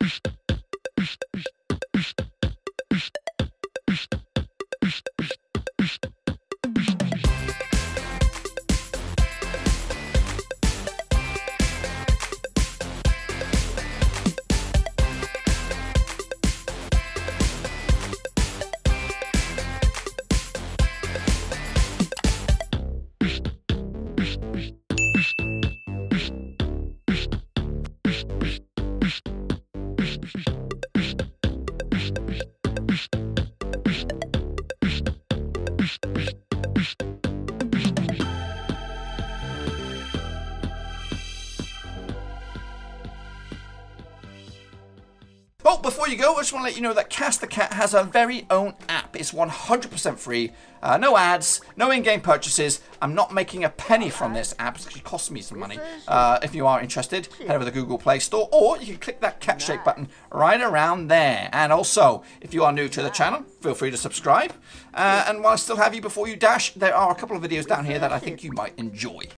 Oh, before you go, I just want to let you know that Cast the Cat has a very own app. It's 100% free, no ads, no in-game purchases. I'm not making a penny from this app. It's actually cost me some money. If you are interested, head over to the Google Play Store, or you can click that cat shake button right around there. And also, if you are new to the channel, feel free to subscribe. And while I still have you before you dash, there are a couple of videos down here that I think you might enjoy.